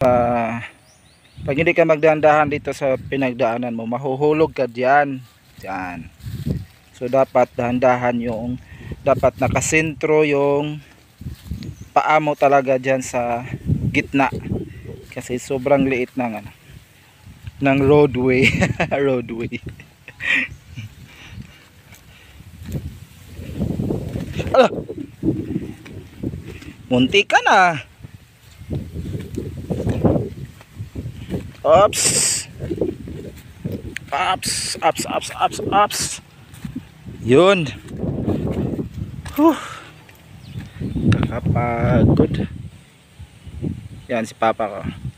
Pag hindi ka magdahan-dahan dito sa pinagdaanan mo, mahuhulog ka diyan. Diyan. So dapat dahan-dahan yung dapat nakasentro yung paa mo talaga diyan sa gitna. Kasi sobrang liit ng roadway. Roadway. Ala! Munti ka na. Ops. Ops. Yun. Nakapagod. Yan si papa ko.